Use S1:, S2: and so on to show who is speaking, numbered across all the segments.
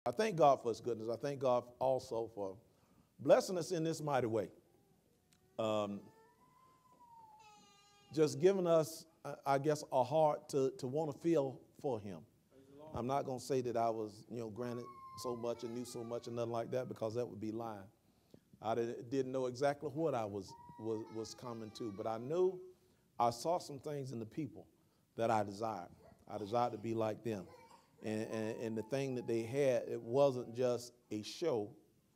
S1: I thank God for his goodness. I thank God also for blessing us in this mighty way. Just giving us, I guess, a heart to want to feel for him. I'm not going to say that I was, granted so much and knew so much and nothing like that, because that would be lying. I didn't know exactly what I was coming to, but I knew I saw some things in the people that I desired. I desired to be like them. And the thing that they had, it wasn't just a show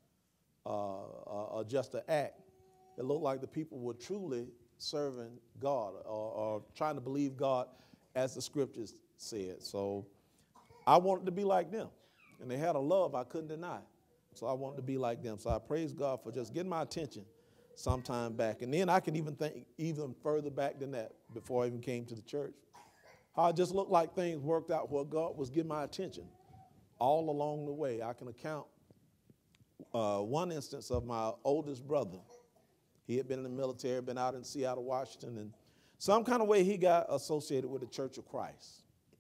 S1: or just an act. It looked like the people were truly serving God or trying to believe God as the scriptures said. So I wanted to be like them. And they had a love I couldn't deny. So I wanted to be like them. So I praise God for just getting my attention sometime back. And then I can even think even further back than that, before I even came to the church. How it just looked like things worked out where God was getting my attention all along the way. I can account one instance of my oldest brother. He had been in the military, been out in Seattle, Washington, and some kind of way he got associated with the Church of Christ.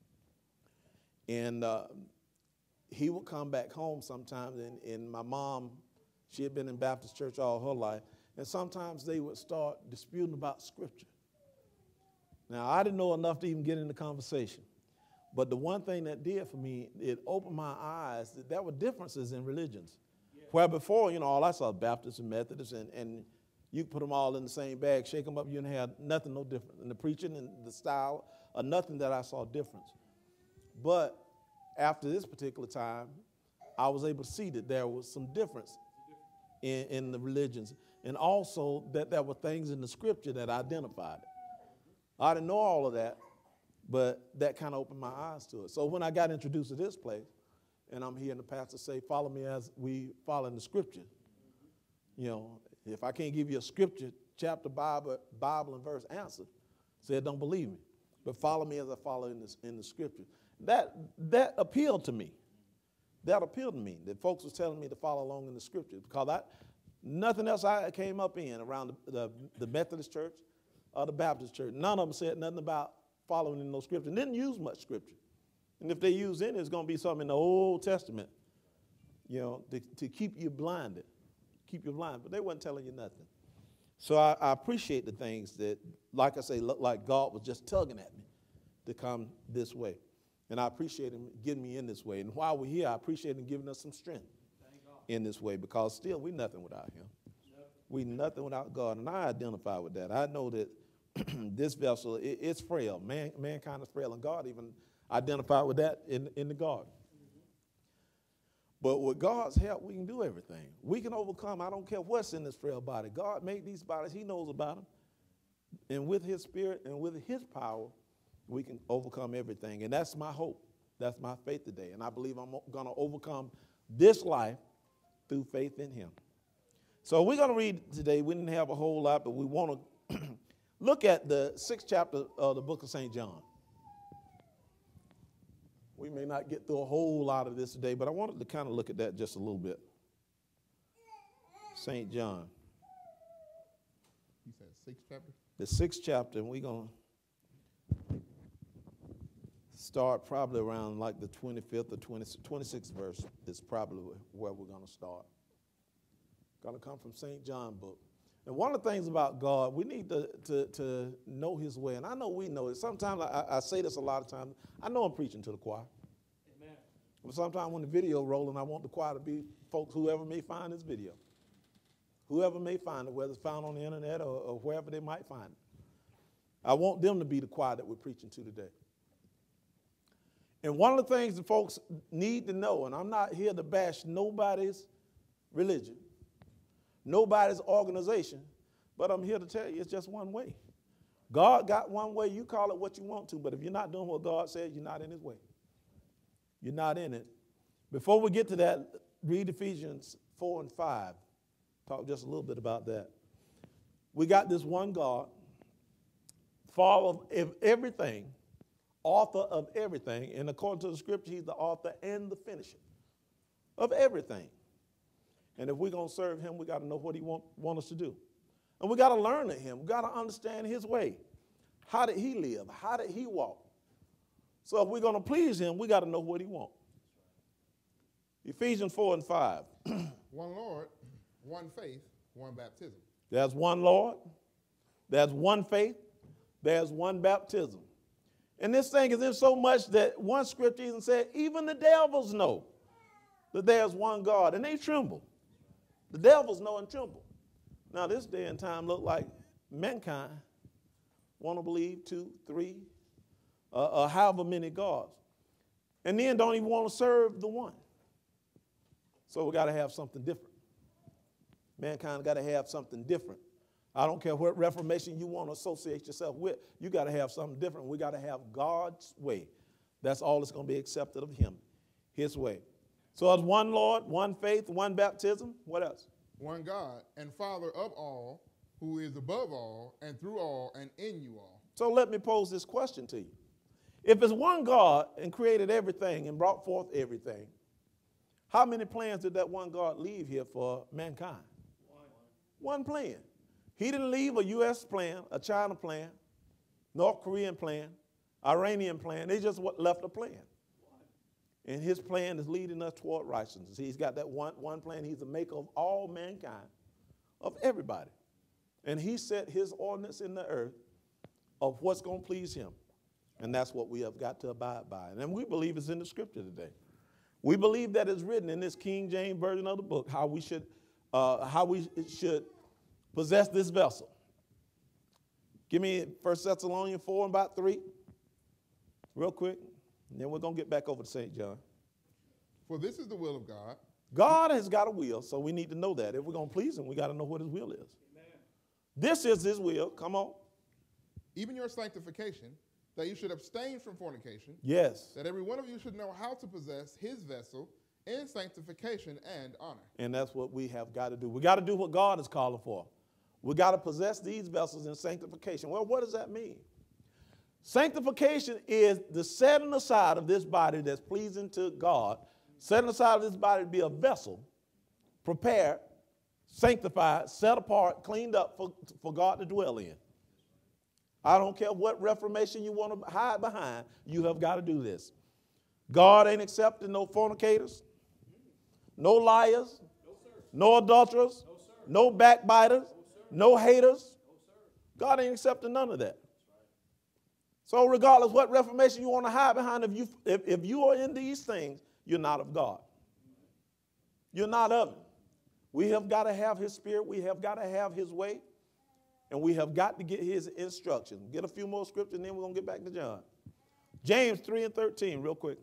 S1: And he would come back home sometimes, and my mom, she had been in Baptist church all her life, and sometimes they would start disputing about Scripture. Now, I didn't know enough to even get in the conversation, but the one thing that did for me, it opened my eyes that there were differences in religions. Yeah. Where before, all I saw was Baptists and Methodists, and you put them all in the same bag, shake them up, you didn't have nothing no different. In the preaching and the style, nothing that I saw difference. But after this particular time, I was able to see that there was some difference in the religions, and also that there were things in the Scripture that identified it. I didn't know all of that, but that kind of opened my eyes to it. So when I got introduced to this place, and I'm hearing the pastor say, follow me as we follow in the Scripture. If I can't give you a Scripture, chapter, Bible and verse answer, said don't believe me. But follow me as I follow in the Scripture. That appealed to me. That appealed to me, that folks was telling me to follow along in the Scripture, because nothing else I came up in around the Methodist church or the Baptist church. None of them said nothing about following in those Scriptures. Didn't use much Scripture. And if they use any, it's going to be something in the Old Testament, to keep you blinded. Keep you blind. But they wasn't telling you nothing. So I appreciate the things that, like I say, look like God was just tugging at me to come this way. And I appreciate him getting me in this way. And while we're here, I appreciate him giving us some strength in this way, because still we're nothing without him. Yep. We're nothing without God. And I identify with that. I know that this vessel, it's frail. Mankind is frail. And God even identified with that in the garden. Mm-hmm. But with God's help, we can do everything. We can overcome. I don't care what's in this frail body. God made these bodies. He knows about them. And with his spirit and with his power, we can overcome everything. And that's my hope. That's my faith today. And I believe I'm going to overcome this life through faith in him. So we're going to read today. We didn't have a whole lot, but we want to look at the 6th chapter of the book of St. John. We may not get through a whole lot of this today, but I wanted to kind of look at that just a little bit. St. John.
S2: You said 6th chapter?
S1: The 6th chapter, and we're going to start probably around like the 25th or 26th verse is probably where we're going to start. Going to come from St. John book. And one of the things about God, we need to know his way. And I know we know it. Sometimes I say this a lot of times. I know I'm preaching to the choir. Amen. But sometimes when the video rolling, I want the choir to be folks, whoever may find this video. Whoever may find it, whether it's found on the internet or wherever they might find it. I want them to be the choir that we're preaching to today. And one of the things that folks need to know, and I'm not here to bash nobody's religion, nobody's organization, but I'm here to tell you it's just one way. God got one way. You call it what you want to, but if you're not doing what God says, you're not in his way. You're not in it. Before we get to that, read Ephesians 4 and 5. Talk just a little bit about that. We got this one God, Father of everything, author of everything, and according to the Scripture, he's the author and the finisher of everything. And if we're going to serve him, we got to know what he want us to do. And we got to learn of him. We got to understand his way. How did he live? How did he walk? So if we're going to please him, we got to know what he wants. Ephesians 4 and 5.
S2: One Lord, one faith, one baptism.
S1: There's one Lord. There's one faith. There's one baptism. And this thing is in so much that one scripture even said, even the devils know that there's one God, and they tremble. The devils know and tremble. Now, this day and time look like mankind want to believe 2, 3, however many gods. And then don't even want to serve the one. So we got to have something different. Mankind got to have something different. I don't care what reformation you want to associate yourself with. You got to have something different. We got to have God's way. That's all that's going to be accepted of him, his way. So it's one Lord, one faith, one baptism. What else?
S2: One God and Father of all, who is above all and through all and in you all.
S1: So let me pose this question to you. If it's one God and created everything and brought forth everything, how many plans did that one God leave here for mankind? One plan. He didn't leave a U.S. plan, a China plan, North Korean plan, Iranian plan. They just left a plan. And his plan is leading us toward righteousness. He's got that one plan. He's the maker of all mankind, of everybody. And he set his ordinance in the earth of what's going to please him. And that's what we have got to abide by. And we believe it's in the scripture today. We believe that it's written in this King James version of the book how we should possess this vessel. Give me 1 Thessalonians 4 and about 3, real quick. And then we're going to get back over to St. John.
S2: For this is the will of God.
S1: God has got a will, so we need to know that. If we're going to please him, we got to know what his will is. Amen. This is his will. Come on.
S2: Even your sanctification, that you should abstain from fornication.
S1: Yes.
S2: That every one of you should know how to possess his vessel in sanctification and honor.
S1: And that's what we have got to do. We got to do what God is calling for. We got to possess these vessels in sanctification. Well, what does that mean? Sanctification is the setting aside of this body that's pleasing to God, setting aside of this body to be a vessel, prepared, sanctified, set apart, cleaned up for God to dwell in. I don't care what reformation you want to hide behind, you have got to do this. God ain't accepting no fornicators, no liars, no adulterers, no backbiters, no haters. God ain't accepting none of that. So regardless what reformation you want to hide behind, if you are in these things, you're not of God. You're not of him. We have got to have his spirit. We have got to have his way. And we have got to get his instruction. Get a few more scriptures, and then we're going to get back to John. James 3 and 13, real quick.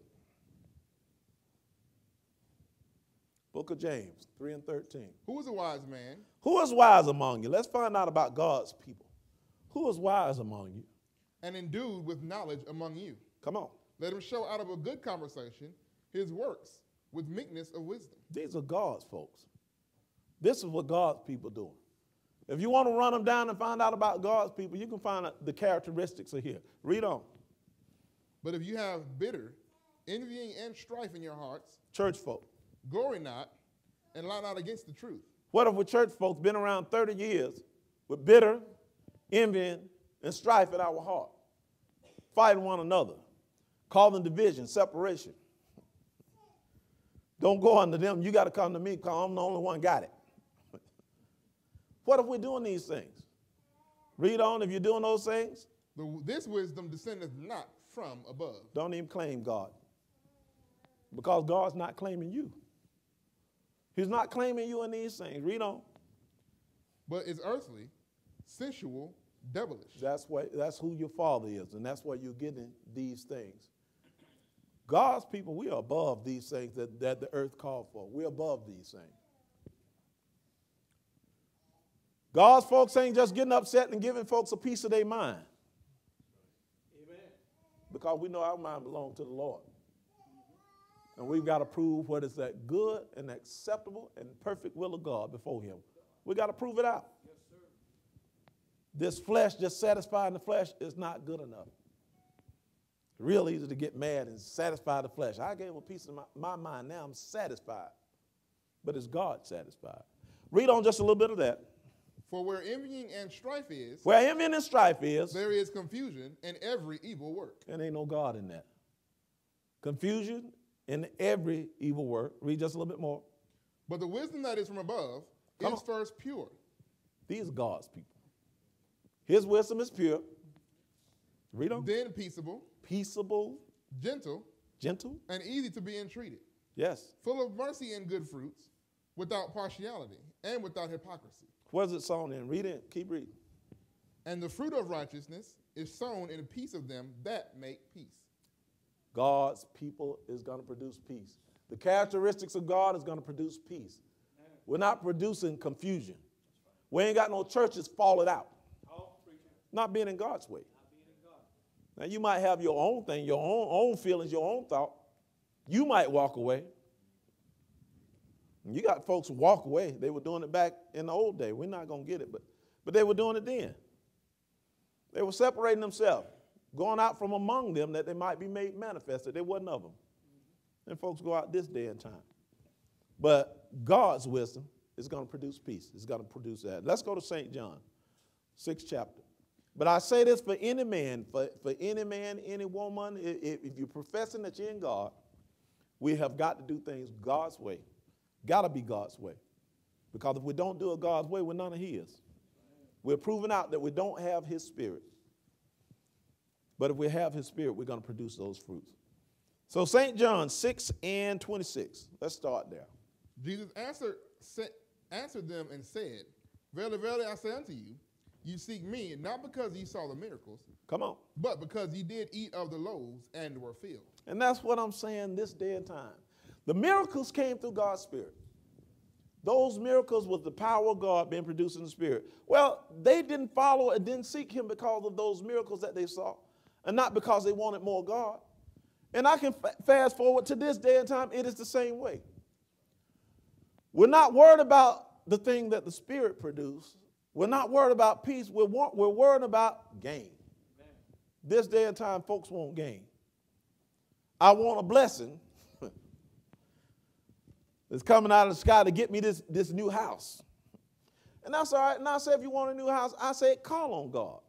S1: Book of James 3 and 13.
S2: Who is a wise man?
S1: Who is wise among you? Let's find out about God's people. Who is wise among you?
S2: And endued with knowledge among you.
S1: Come on.
S2: Let him show out of a good conversation his works with meekness of wisdom.
S1: These are God's folks. This is what God's people are doing. If you want to run them down and find out about God's people, you can find out the characteristics are here. Read on.
S2: But if you have bitter, envying, and strife in your hearts,
S1: church folk,
S2: glory not, and lie not against the truth.
S1: What if we church folks been around 30 years with bitter, envying, and strife in our heart, fighting one another, causing division, separation? Don't go unto them. You got to come to me because I'm the only one got it. What if we're doing these things? Read on. If you're doing those things.
S2: This wisdom descendeth not from above.
S1: Don't even claim God. Because God's not claiming you. He's not claiming you in these things. Read on.
S2: But it's earthly, sensual, devilish.
S1: That's who your father is, and that's why you're getting these things. God's people, we are above these things that the earth called for. We're above these things. God's folks ain't just getting upset and giving folks a piece of their mind. Amen. Because we know our mind belongs to the Lord. And we've got to prove what is that good and acceptable and perfect will of God before him. We got to prove it out. Yes, sir. This flesh, just satisfying the flesh, is not good enough. Real easy to get mad and satisfy the flesh. I gave a piece of my mind. Now I'm satisfied. But is God satisfied? Read on just a little bit of that.
S2: For where envying and strife is,
S1: where envying and strife is,
S2: there is confusion and every evil work.
S1: And ain't no God in that. Confusion in every evil work. Read just a little bit more.
S2: But the wisdom that is from above is first pure.
S1: These are God's people. His wisdom is pure. Read on.
S2: Then peaceable.
S1: Peaceable.
S2: Gentle.
S1: Gentle.
S2: And easy to be entreated.
S1: Yes.
S2: Full of mercy and good fruits, without partiality and without hypocrisy.
S1: Where's it sown in? Read it. Keep reading.
S2: And the fruit of righteousness is sown in peace of them that make peace.
S1: God's people is going to produce peace. The characteristics of God is going to produce peace. We're not producing confusion. We ain't got no churches falling out. Not being in God's way. Now, you might have your own thing, your own feelings, your own thought. You might walk away. And you got folks who walk away. They were doing it back in the old day. We're not going to get it, but they were doing it then. They were separating themselves, going out from among them that they might be made manifest, that they wasn't of them. And folks go out this day and time. But God's wisdom is going to produce peace. It's going to produce that. Let's go to St. John, 6th chapter. But I say this for any man, any woman, if you're professing that you're in God, we have got to do things God's way. Got to be God's way. Because if we don't do it God's way, we're none of his. We're proving out that we don't have his spirit. But if we have his spirit, we're going to produce those fruits. So St. John 6:26. Let's start there.
S2: Jesus answered them and said, Verily, verily, I say unto you, you seek me, not because ye saw the miracles.
S1: Come on.
S2: But because ye did eat of the loaves and were filled.
S1: And that's what I'm saying this day and time. The miracles came through God's Spirit. Those miracles was the power of God being produced in the Spirit. Well, they didn't follow and didn't seek him because of those miracles that they saw, and not because they wanted more God. And I can fast forward to this day and time, it is the same way. We're not worried about the thing that the Spirit produced. We're not worried about peace. We're worried about gain. Amen. This day and time, folks want gain. I want a blessing. It's coming out of the sky to get me this new house. And that's all right. And I say, if you want a new house, I say, call on God.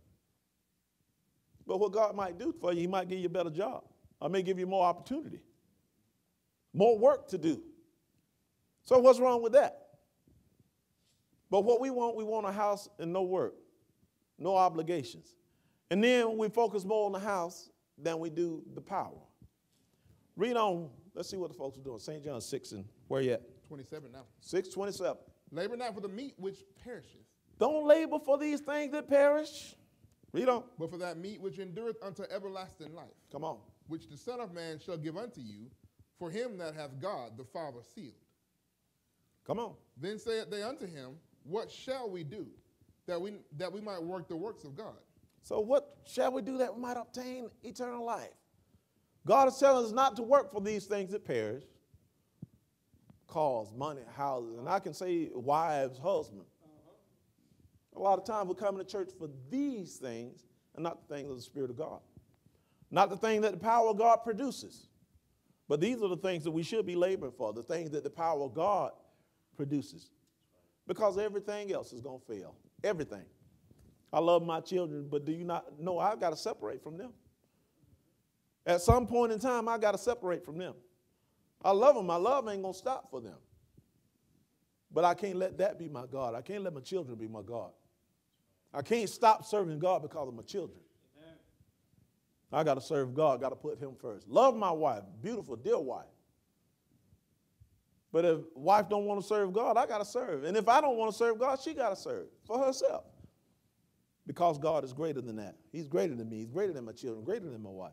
S1: But what God might do for you, he might give you a better job. I may give you more opportunity, more work to do. So what's wrong with that? But what we want a house and no work, no obligations. And then we focus more on the house than we do the power. Read on. Let's see what the folks are doing. St. John 6 and where you at?
S2: 27 now.
S1: 6:27.
S2: Labor not for the meat which perisheth.
S1: Don't labor for these things that perish. Read on.
S2: But for that meat which endureth unto everlasting life.
S1: Come on.
S2: Which the Son of Man shall give unto you, for him that hath God the Father sealed.
S1: Come on.
S2: Then said they unto him, What shall we do that we might work the works of God?
S1: So what shall we do that we might obtain eternal life? God is telling us not to work for these things that perish. Cars, money, houses, and I can say wives, husbands. A lot of times we're coming to church for these things and not the things of the Spirit of God. Not the thing that the power of God produces. But these are the things that we should be laboring for, the things that the power of God produces. Because everything else is going to fail. Everything. I love my children, but do you not know I've got to separate from them? At some point in time, I got to separate from them. I love them. My love ain't going to stop for them. But I can't let that be my God. I can't let my children be my God. I can't stop serving God because of my children. Amen. I got to serve God. Got to put him first. Love my wife. Beautiful, dear wife. But if wife don't want to serve God, I got to serve. And if I don't want to serve God, she got to serve for herself. Because God is greater than that. He's greater than me. He's greater than my children, greater than my wife.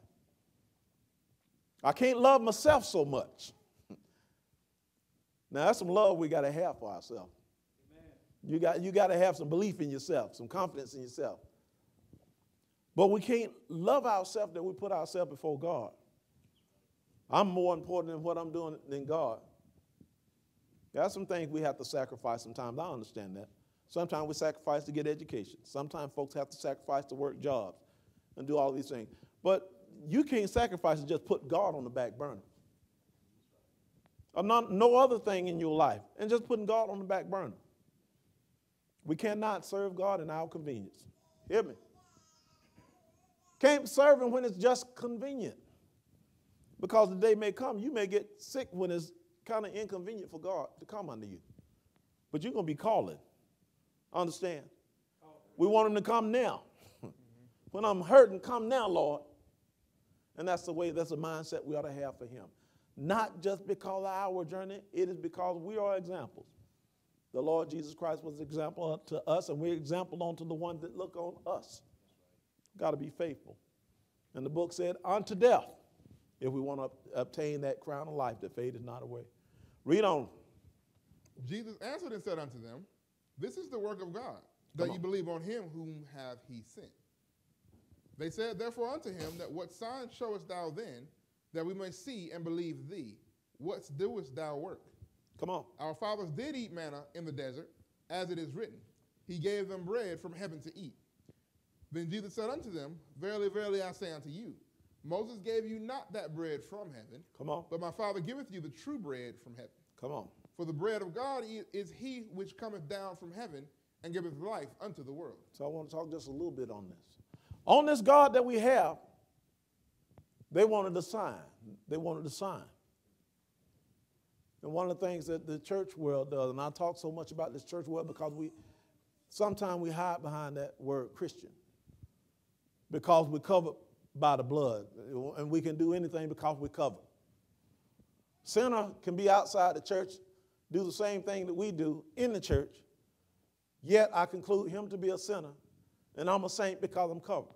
S1: I can't love myself so much. Now, that's some love we got to have for ourselves. Amen. You got to have some belief in yourself, some confidence in yourself. But we can't love ourselves that we put ourselves before God. I'm more important than what I'm doing than God. There are some things we have to sacrifice sometimes. I understand that. Sometimes we sacrifice to get education. Sometimes folks have to sacrifice to work jobs and do all these things. But you can't sacrifice and just put God on the back burner. Or no other thing in your life, and just putting God on the back burner. We cannot serve God in our convenience. Hear me? Can't serve him when it's just convenient. Because the day may come, you may get sick when it's kind of inconvenient for God to come unto you. But you're going to be calling. Understand? We want him to come now. When I'm hurting, come now, Lord. And that's the mindset we ought to have for him. Not just because of our journey, it is because we are examples. The Lord Jesus Christ was an example to us, and we're example unto the ones that look on us. Got to be faithful. And the book said, unto death, if we want to obtain that crown of life that fadeth not away. Read on.
S2: Jesus answered and said unto them, this is the work of God, that ye believe on him whom hath he sent. They said therefore unto him, that what sign showest thou then, that we may see and believe thee? What doest thou work?
S1: Come on.
S2: Our fathers did eat manna in the desert, as it is written. He gave them bread from heaven to eat. Then Jesus said unto them, verily, verily, I say unto you, Moses gave you not that bread from heaven.
S1: Come on.
S2: But my Father giveth you the true bread from heaven.
S1: Come on.
S2: For the bread of God is he which cometh down from heaven and giveth life unto the world.
S1: So I want to talk just a little bit on this. On this God that we have, they wanted a sign. They wanted a sign. And one of the things that the church world does, and I talk so much about this church world because sometimes we hide behind that word Christian. Because we're covered by the blood. And we can do anything because we're covered. Sinner can be outside the church, do the same thing that we do in the church, yet I conclude him to be a sinner, and I'm a saint because I'm covered.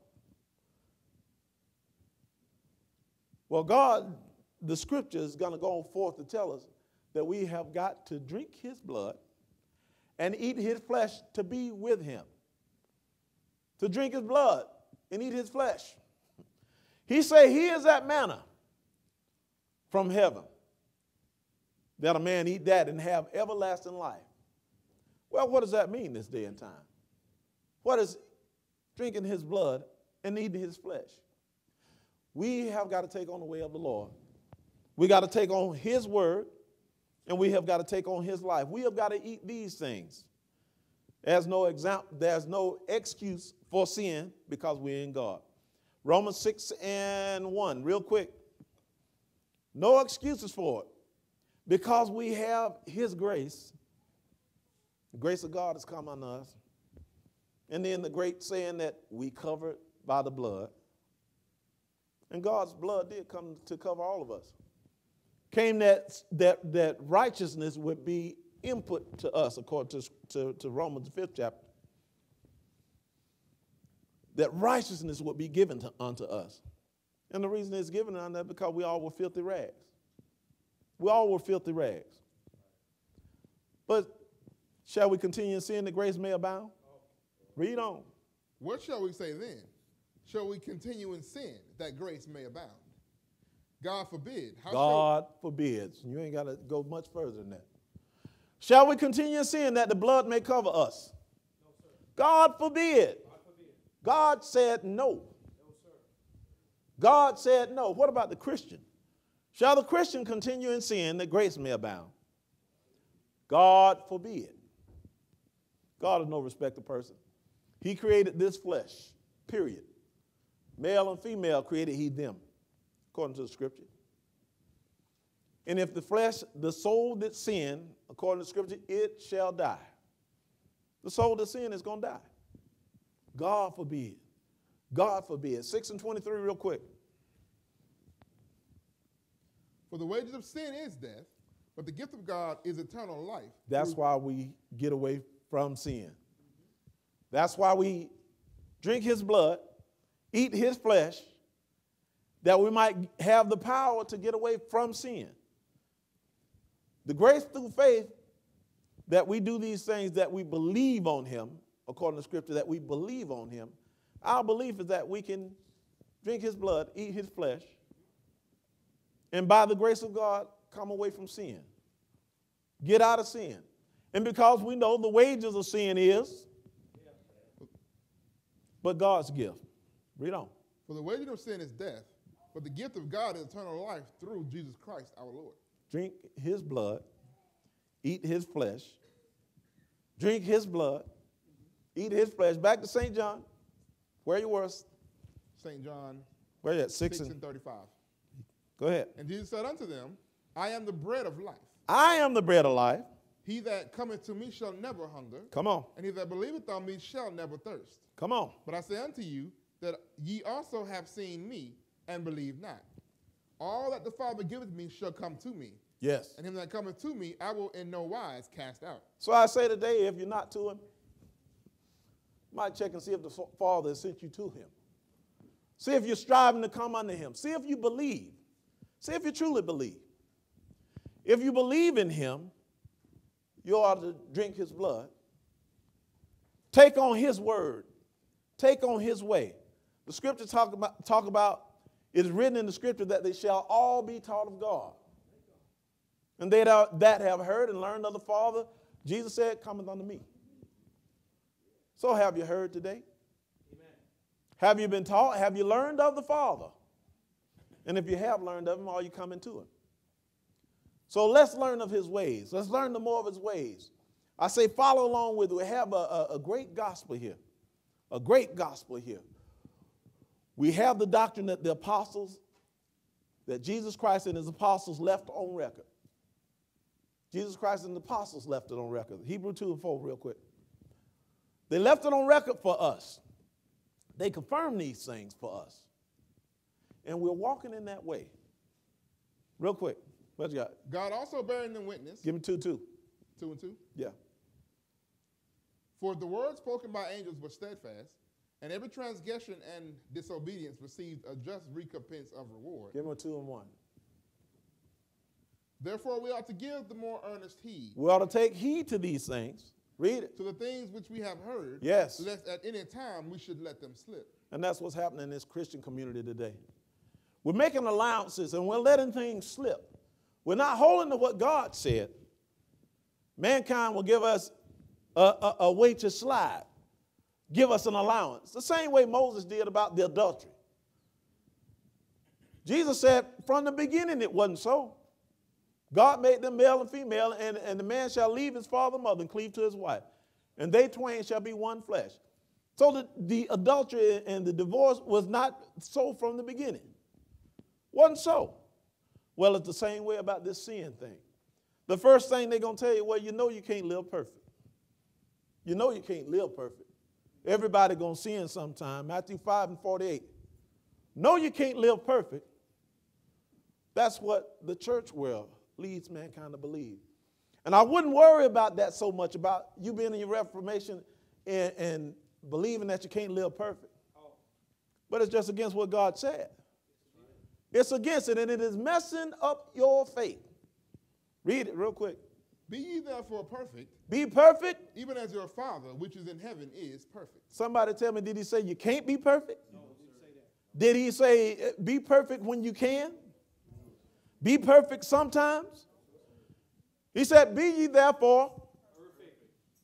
S1: Well, God, the scripture is going to go forth to tell us that we have got to drink his blood and eat his flesh to be with him. To drink his blood and eat his flesh. He said he is that manna from heaven, that a man eat that and have everlasting life. Well, what does that mean this day and time? What is drinking his blood and eating his flesh? We have got to take on the way of the Lord. We got to take on his word, and we have got to take on his life. We have got to eat these things. There's no excuse for sin because we're in God. Romans 6:1, real quick. No excuses for it. Because we have his grace. The grace of God has come on us. And then the great saying that we covered by the blood. And God's blood did come to cover all of us. Came that righteousness would be input to us, according to Romans 5th chapter. That righteousness would be given unto us. And the reason it's given unto us is because we all were filthy rags. We all were filthy rags. But shall we continue in sin that grace may abound? Read on.
S2: What shall we say then? Shall we continue in sin that grace may abound? God forbid.
S1: God forbids. You ain't got to go much further than that. Shall we continue in sin that the blood may cover us? No, sir. God forbid. God said no. No, sir. God said no. What about the Christian? Shall the Christian continue in sin that grace may abound? God forbid. God is no respecter of person. He created this flesh, period. Male and female created he them, according to the scripture. And if the flesh, the soul that sin, according to the scripture, it shall die. The soul that sin is going to die. God forbid. God forbid. 6:23 real quick.
S2: For the wages of sin is death, but the gift of God is eternal life.
S1: That's why we get away from sin. That's why we drink his blood, eat his flesh, that we might have the power to get away from sin. The grace through faith that we do these things, that we believe on him, according to scripture, that we believe on him. Our belief is that we can drink his blood, eat his flesh, and by the grace of God, come away from sin. Get out of sin. And because we know the wages of sin is, but God's gift. Read on.
S2: For the wages of sin is death, but the gift of God is eternal life through Jesus Christ our Lord.
S1: Drink his blood, eat his flesh, drink his blood, eat his flesh. Back to St. John, where you were.
S2: St. John
S1: where you at?
S2: 6 and 35.
S1: Go ahead.
S2: And Jesus said unto them, I am the bread of life.
S1: I am the bread of life.
S2: He that cometh to me shall never hunger.
S1: Come on.
S2: And he that believeth on me shall never thirst.
S1: Come on.
S2: But I say unto you that ye also have seen me and believe not. All that the Father giveth me shall come to me.
S1: Yes.
S2: And him that cometh to me, I will in no wise cast out.
S1: So I say today, if you're not to him, you might check and see if the Father has sent you to him. See if you're striving to come unto him. See if you believe. See if you truly believe. If you believe in him, you ought to drink his blood. Take on his word. Take on his way. The scripture talk about it is written in the scripture that they shall all be taught of God. And they that have heard and learned of the Father, Jesus said, cometh unto me. So have you heard today? Amen. Have you been taught? Have you learned of the Father? And if you have learned of him, are you coming to him? So let's learn of his ways. Let's learn the more of his ways. I say follow along with it. We have a great gospel here. A great gospel here. We have the doctrine that the apostles, that Jesus Christ and his apostles left on record. Jesus Christ and the apostles left it on record. Hebrew 2 and 4 real quick. They left it on record for us. They confirmed these things for us. And we're walking in that way. Real quick. What you got?
S2: God also bearing them witness.
S1: Give me 2
S2: 2 and 2.
S1: Yeah.
S2: For the word spoken by angels was steadfast, and every transgression and disobedience received a just recompense of reward.
S1: Give me 2 and 1.
S2: Therefore we ought to give the more earnest heed.
S1: We ought to take heed to these things. Read it.
S2: To the things which we have heard.
S1: Yes.
S2: Lest at any time we should let them slip.
S1: And that's what's happening in this Christian community today. We're making allowances and we're letting things slip. We're not holding to what God said. Mankind will give us a way to slide. Give us an allowance. The same way Moses did about the adultery. Jesus said from the beginning it wasn't so. God made them male and female, and the man shall leave his father and mother and cleave to his wife. And they twain shall be one flesh. So the adultery and the divorce was not so from the beginning. Wasn't so. Well, it's the same way about this sin thing. The first thing they're going to tell you, well, you know you can't live perfect. You know you can't live perfect. Everybody going to sin sometime. Matthew 5 and 48. No, you can't live perfect. That's what the church world leads mankind to believe. And I wouldn't worry about that so much, about you being in your Reformation and believing that you can't live perfect. But it's just against what God said. It's against it, and it is messing up your faith. Read it real quick.
S2: Be ye therefore perfect.
S1: Be perfect.
S2: Even as your Father, which is in heaven, is perfect.
S1: Somebody tell me, did he say you can't be perfect? No, he didn't say that. Did he say be perfect when you can? Be perfect sometimes? He said, be ye therefore perfect.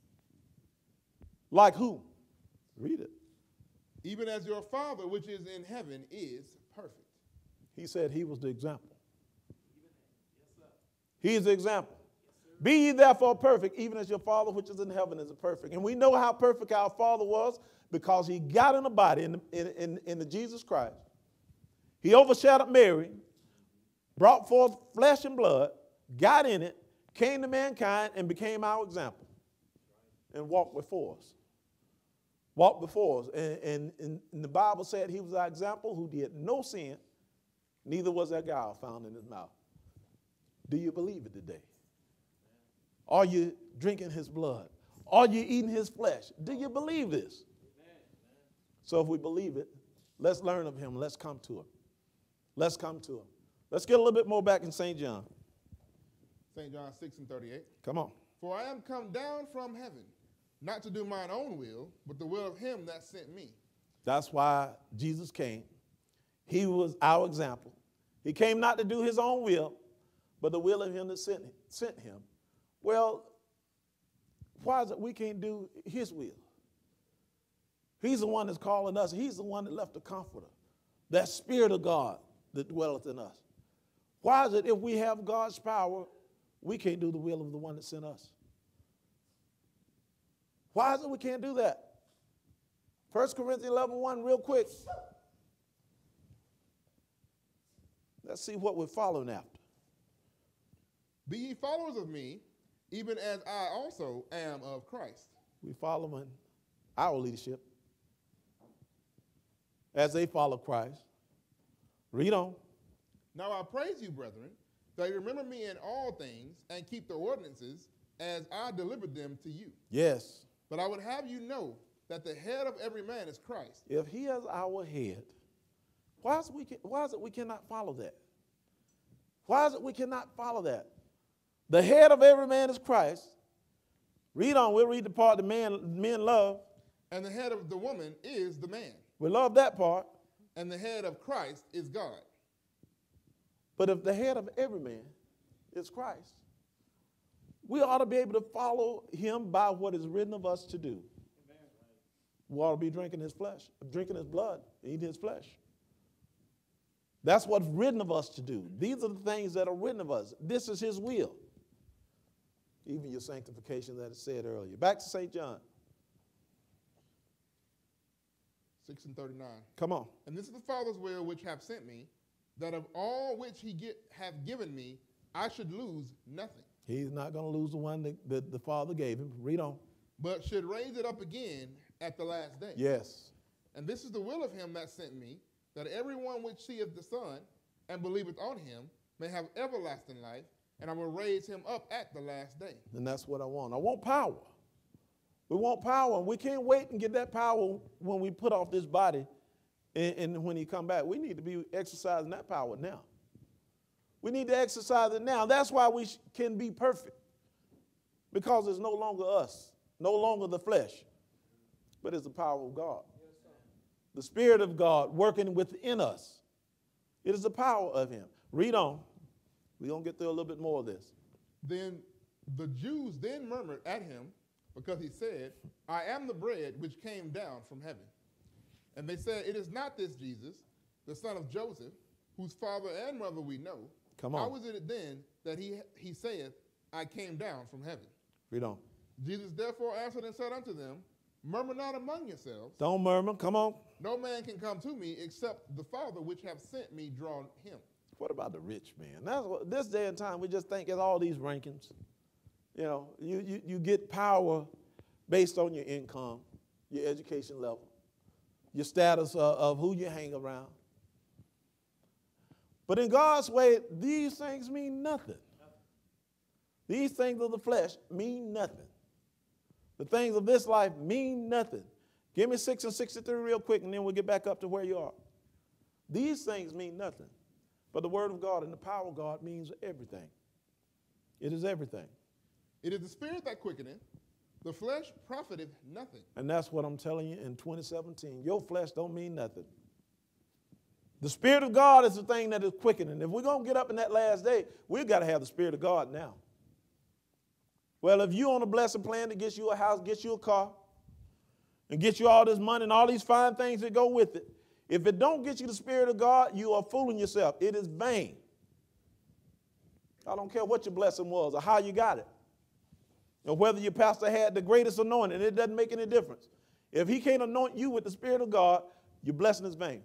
S1: Like who? Read it.
S2: Even as your Father, which is in heaven, is perfect.
S1: He said he was the example. He is the example. Be ye therefore perfect, even as your Father which is in heaven is perfect. And we know how perfect our Father was because he got in a body in the Jesus Christ. He overshadowed Mary, brought forth flesh and blood, got in it, came to mankind, and became our example. And walked before us. Walked before us. And the Bible said he was our example who did no sin, neither was there guile found in his mouth. Do you believe it today? Are you drinking his blood? Are you eating his flesh? Do you believe this? So if we believe it, let's learn of him. Let's come to him. Let's come to him. Let's get a little bit more back in St. John.
S2: St. John 6 and 38.
S1: Come on.
S2: For I am come down from heaven, not to do mine own will, but the will of him that sent me.
S1: That's why Jesus came. He was our example. He came not to do his own will, but the will of him that sent him. Well, why is it we can't do his will? He's the one that's calling us. He's the one that left the comforter, that Spirit of God that dwelleth in us. Why is it if we have God's power, we can't do the will of the one that sent us? Why is it we can't do that? 1 Corinthians 11:1, real quick. Let's see what we're following after.
S2: Be ye followers of me, even as I also am of Christ.
S1: We're following our leadership as they follow Christ. Read on.
S2: Now I praise you, brethren, that you remember me in all things and keep the ordinances as I delivered them to you.
S1: Yes.
S2: But I would have you know that the head of every man is Christ.
S1: If he is our head, why is it we cannot follow that? Why is it we cannot follow that? The head of every man is Christ. Read on. We'll read the part that men love.
S2: And the head of the woman is the man.
S1: We love that part.
S2: And the head of Christ is God.
S1: But if the head of every man is Christ, we ought to be able to follow him by what is written of us to do. Amen. We ought to be drinking his flesh, drinking his blood, eating his flesh. That's what's written of us to do. These are the things that are written of us. This is his will. Even your sanctification that is said earlier. Back to St. John.
S2: 6:39.
S1: Come on.
S2: And this is the Father's will which hath sent me, that of all which he hath given me, I should lose nothing.
S1: He's not going to lose the one that the Father gave him. Read on.
S2: But should raise it up again at the last day.
S1: Yes.
S2: And this is the will of him that sent me, that everyone which seeth the Son and believeth on him may have everlasting life, and I will raise him up at the last day.
S1: And that's what I want. I want power. We want power, and we can't wait and get that power when we put off this body and when he come back. We need to be exercising that power now. We need to exercise it now. That's why we can be perfect, because it's no longer us, no longer the flesh, but it's the power of God. The Spirit of God working within us. It is the power of him. Read on. We're going to get through a little bit more of this.
S2: Then the Jews then murmured at him, because he said, I am the bread which came down from heaven. And they said, it is not this Jesus, the son of Joseph, whose father and mother we know.
S1: Come on.
S2: How is it then that he saith, I came down from heaven?
S1: Read on.
S2: Jesus therefore answered and said unto them, murmur not among yourselves.
S1: Don't murmur. Come on.
S2: No man can come to me except the Father which hath sent me draw him.
S1: What about the rich man? That's what, this day and time, we just think it's all these rankings. You know, you get power based on your income, your education level, your status of who you hang around. But in God's way, these things mean nothing. These things of the flesh mean nothing. The things of this life mean nothing. Give me 6 and 63 real quick, and then we'll get back up to where you are. These things mean nothing. But the word of God and the power of God means everything. It is everything.
S2: It is the Spirit that quickeneth, the flesh profiteth nothing.
S1: And that's what I'm telling you in 2017. Your flesh don't mean nothing. The Spirit of God is the thing that is quickening. If we're going to get up in that last day, we've got to have the Spirit of God now. Well, if you're on a blessing plan that gets you a house, gets you a car, and gets you all this money and all these fine things that go with it, if it don't get you the Spirit of God, you are fooling yourself. It is vain. I don't care what your blessing was or how you got it, or whether your pastor had the greatest anointing. It doesn't make any difference. If he can't anoint you with the Spirit of God, your blessing is vain.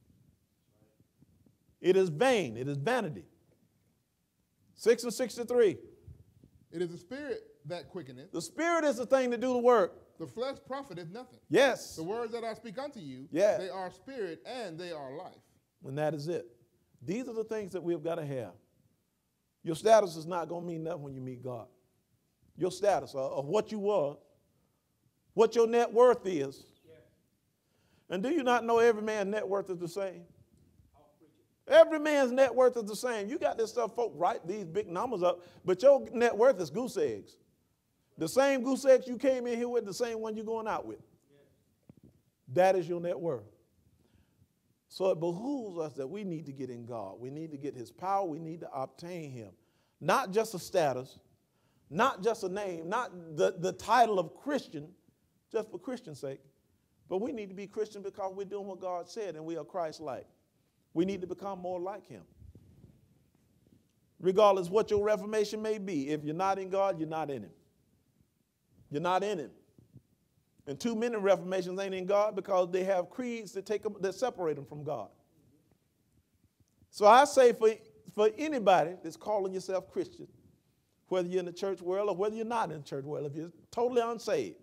S1: It is vain. It is vanity. 6 and 63.
S2: It is the Spirit that quickeneth.
S1: The Spirit is the thing to do the work.
S2: The flesh profiteth nothing.
S1: Yes.
S2: The words that I speak unto you,
S1: Yeah.
S2: they are spirit and they are life.
S1: And that is it. These are the things that we've got to have. Your status is not going to mean nothing when you meet God. Your status of what you were, what your net worth is. Yeah. And do you not know every man's net worth is the same? Every man's net worth is the same. You got this stuff, folk write these big numbers up, but your net worth is goose eggs. The same goose eggs you came in here with, the same one you're going out with. That is your net worth. So it behooves us that we need to get in God. We need to get his power. We need to obtain him. Not just a status, not just a name, not the title of Christian, just for Christian's sake. But we need to be Christian because we're doing what God said and we are Christ-like. We need to become more like him. Regardless what your reformation may be, if you're not in God, you're not in him. You're not in him. And too many reformations ain't in God because they have creeds that separate them from God. So I say for anybody that's calling yourself Christian, whether you're in the church world or whether you're not in the church world, if you're totally unsaved,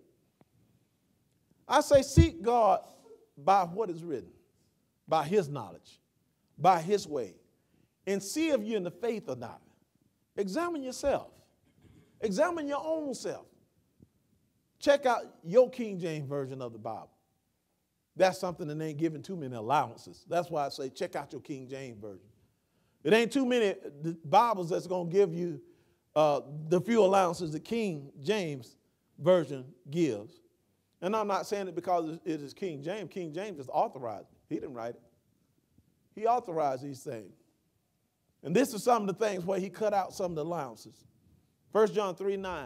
S1: I say seek God by what is written, by his knowledge, by his way, and see if you're in the faith or not. Examine yourself. Examine your own self. Check out your King James Version of the Bible. That's something that ain't giving too many allowances. That's why I say check out your King James Version. It ain't too many Bibles that's going to give you the few allowances the King James Version gives. And I'm not saying it because it is King James. King James is authorized. He didn't write it. He authorized these things. And this is some of the things where he cut out some of the allowances. 1 John 3:9.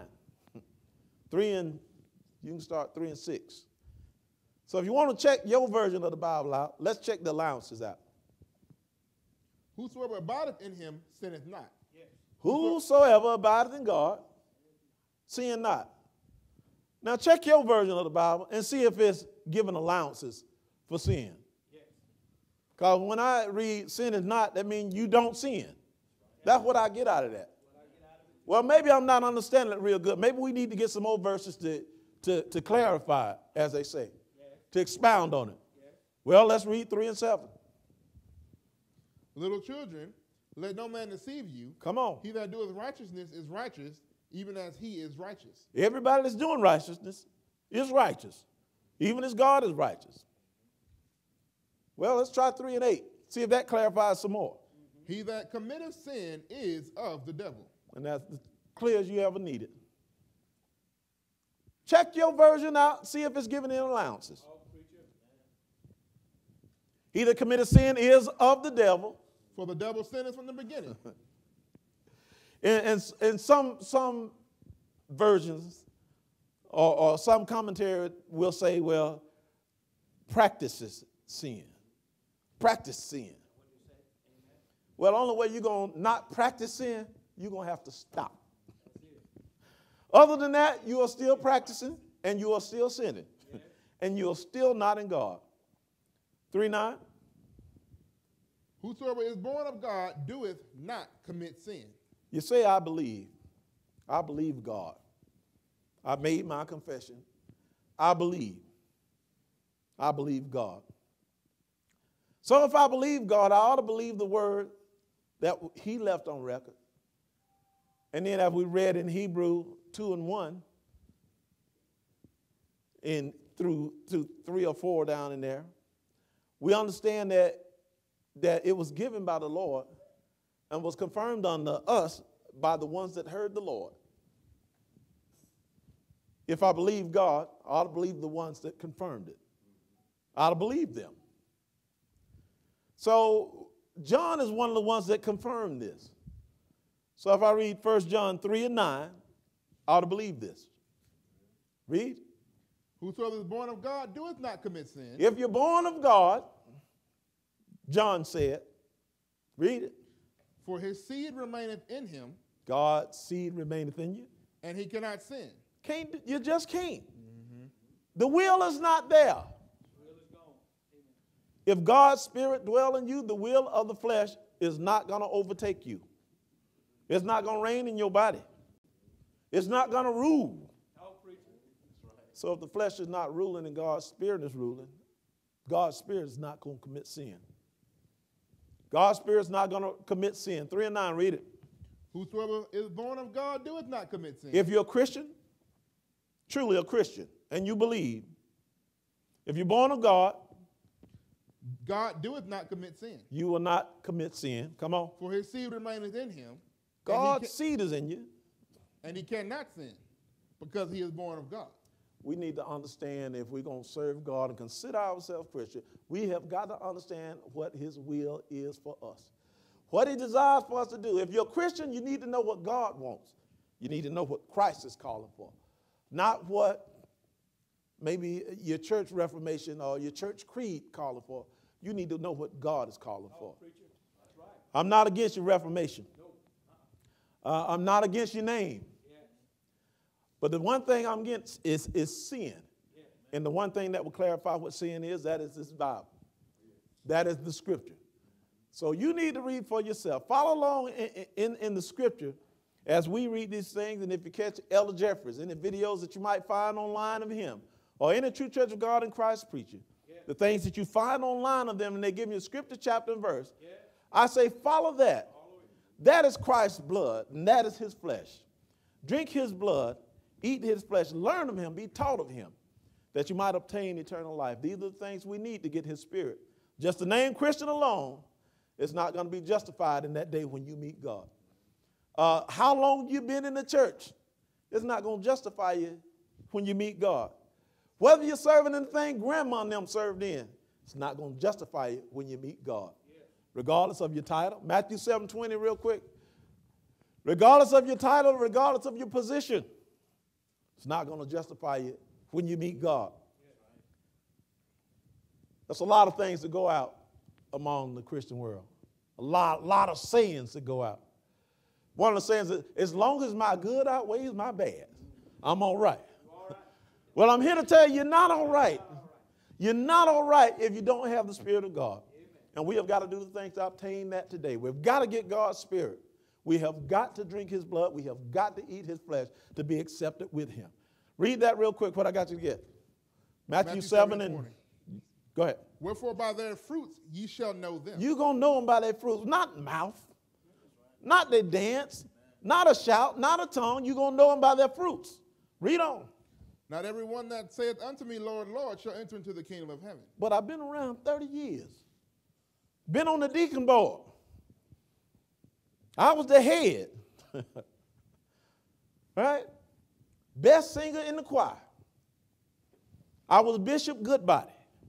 S1: You can start 3 and 6. So if you want to check your version of the Bible out, let's check the allowances out.
S2: Whosoever abideth in him sinneth not. Yes.
S1: Whosoever abideth in God, sin not. Now check your version of the Bible and see if it's giving allowances for sin. Because when I read sin is not, that means you don't sin. That's what I get out of that. Well, maybe I'm not understanding it real good. Maybe we need to get some more verses to clarify it, as they say, to expound on it. Well, let's read 3 and 7.
S2: Little children, let no man deceive you.
S1: Come on.
S2: He that doeth righteousness is righteous, even as he is righteous.
S1: Everybody that's doing righteousness is righteous, even as God is righteous. Well, let's try 3 and 8. See if that clarifies some more.
S2: He that committeth sin is of the devil.
S1: And that's as clear as you ever need it. Check your version out, see if it's giving any allowances. He that committeth sin is of the devil.
S2: For the devil sinneth from the beginning.
S1: And some versions or some commentary will say, well, practices sin. Practice sin. Well, the only way you're going to not practice sin, you're going to have to stop. Other than that, you are still practicing and you are still sinning. And you are still not in God. 3:9.
S2: Whosoever is born of God doeth not commit sin.
S1: You say, I believe. I believe God. I made my confession. I believe. I believe God. So if I believe God, I ought to believe the word that he left on record. And then as we read in Hebrew 2 and 1, through 3 or 4 down in there, we understand that it was given by the Lord and was confirmed unto us by the ones that heard the Lord. If I believe God, I ought to believe the ones that confirmed it. I ought to believe them. So John is one of the ones that confirmed this. So if I read 1 John 3 and 9, I ought to believe this. Read.
S2: Whosoever is born of God doeth not commit sin.
S1: If you're born of God, John said, read it.
S2: For his seed remaineth in him.
S1: God's seed remaineth in you.
S2: And he cannot sin.
S1: You just can't. Mm-hmm. The will is not there. If God's spirit dwells in you, the will of the flesh is not going to overtake you. It's not going to reign in your body. It's not going to rule. So if the flesh is not ruling and God's spirit is ruling, God's spirit is not going to commit sin. God's spirit is not going to commit sin. 3 and 9, read it.
S2: Whosoever is born of God doeth not commit sin.
S1: If you're a Christian, truly a Christian, and you believe, if you're born of God,
S2: God doeth not commit sin.
S1: You will not commit sin. Come on.
S2: For his seed remaineth in him.
S1: God's seed is in you.
S2: And he cannot sin because he is born of God.
S1: We need to understand if we're going to serve God and consider ourselves Christian, we have got to understand what his will is for us. What he desires for us to do. If you're a Christian, you need to know what God wants. You need to know what Christ is calling for. Not what maybe your church reformation or your church creed calling for. You need to know what God is calling for.
S3: That's right.
S1: I'm not against your reformation. I'm not against your name. But the one thing I'm against is sin. And the one thing that will clarify what sin is, that is this Bible. That is the scripture. So you need to read for yourself. Follow along in the scripture as we read these things. And if you catch Elder Jeffries, any videos that you might find online of him, or any True Church of God in Christ preacher, the things that you find online of them, and they give you a scripture, chapter, and verse, I say follow that. That is Christ's blood, and that is his flesh. Drink his blood, eat his flesh, learn of him, be taught of him, that you might obtain eternal life. These are the things we need to get his spirit. Just the name Christian alone is not going to be justified in that day when you meet God. How long you've been in the church is not going to justify you when you meet God. Whether you're serving in the thing grandma and them served in, it's not going to justify you when you meet God. Regardless of your title. Matthew 7:20 real quick. Regardless of your title, regardless of your position, it's not going to justify you when you meet God. There's a lot of things that go out among the Christian world. A lot of sayings that go out. One of the sayings is, as long as my good outweighs my bad, I'm all right. Well, I'm here to tell you, you're not all right. You're not all right if you don't have the Spirit of God. And we have got to do the things to obtain that today. We've got to get God's Spirit. We have got to drink his blood. We have got to eat his flesh to be accepted with him. Read that real quick, what I got you to get. Matthew 7 and 20. Go ahead.
S2: Wherefore by their fruits ye shall know them.
S1: You're going to know them by their fruits, not mouth, not their dance, not a shout, not a tongue. You're going to know them by their fruits. Read on.
S2: Not every one that saith unto me, Lord, Lord, shall enter into the kingdom of heaven.
S1: But I've been around 30 years. Been on the deacon board. I was the head. Right? Best singer in the choir. I was Bishop Goodbody.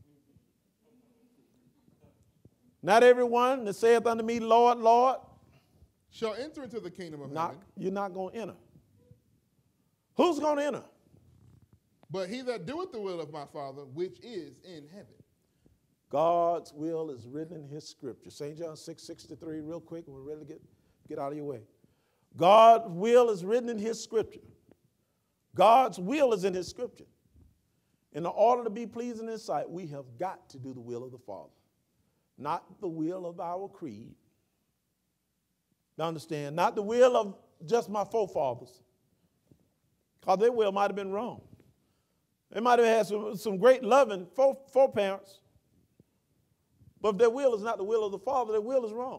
S1: Not everyone that saith unto me, Lord, Lord,
S2: shall enter into the kingdom of heaven.
S1: You're not going to enter. Who's going to enter?
S2: But he that doeth the will of my Father, which is in heaven.
S1: God's will is written in his scripture. St. John 6:63, real quick, and we're ready to get out of your way. God's will is written in his scripture. God's will is in his scripture. In order to be pleasing in his sight, we have got to do the will of the Father, not the will of our creed. Now understand, not the will of just my forefathers, because their will might have been wrong. They might have had some great loving foreparents, but if their will is not the will of the Father, their will is wrong.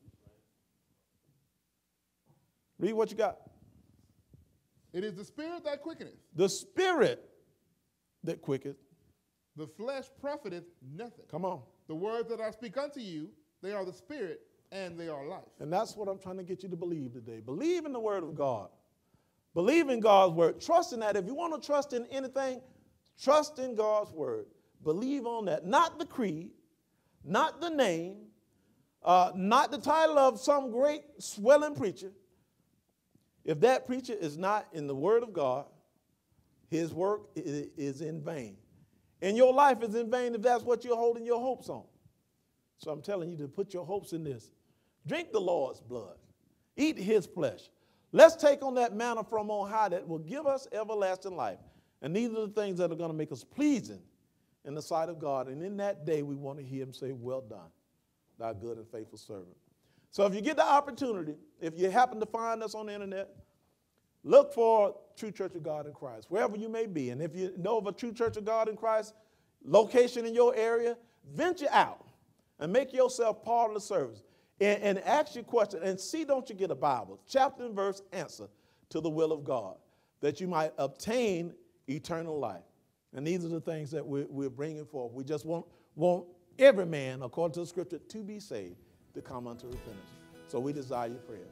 S1: Read what you got.
S2: It is the Spirit that quickeneth.
S1: The Spirit that quicketh.
S2: The flesh profiteth nothing.
S1: Come on.
S2: The words that I speak unto you, they are the Spirit and they are life.
S1: And that's what I'm trying to get you to believe today. Believe in the word of God. Believe in God's word. Trust in that. If you want to trust in anything, trust in God's word. Believe on that. Not the creed, not the name, not the title of some great swelling preacher. If that preacher is not in the word of God, his work is in vain. And your life is in vain if that's what you're holding your hopes on. So I'm telling you to put your hopes in this. Drink the Lord's blood. Eat his flesh. Let's take on that manna from on high that will give us everlasting life. And these are the things that are going to make us pleasing in the sight of God. And in that day, we want to hear him say, well done, thy good and faithful servant. So if you get the opportunity, if you happen to find us on the internet, look for True Church of God in Christ, wherever you may be. And if you know of a True Church of God in Christ location in your area, venture out and make yourself part of the service. And ask your question and see, don't you get a Bible, chapter and verse answer to the will of God, that you might obtain eternal life. And these are the things that we're bringing forth. We just want every man, according to the scripture, to be saved, to come unto repentance. So we desire your prayers.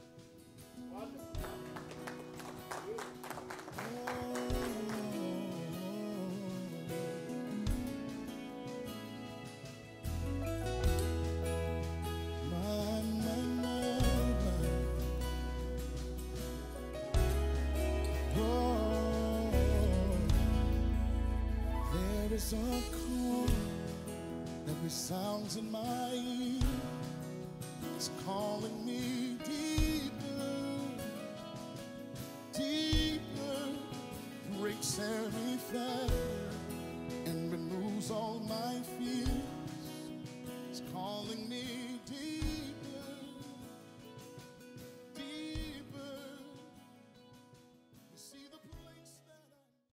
S3: There's a call that resounds in my ear. It's calling me deeper, deeper, breaks every fetter.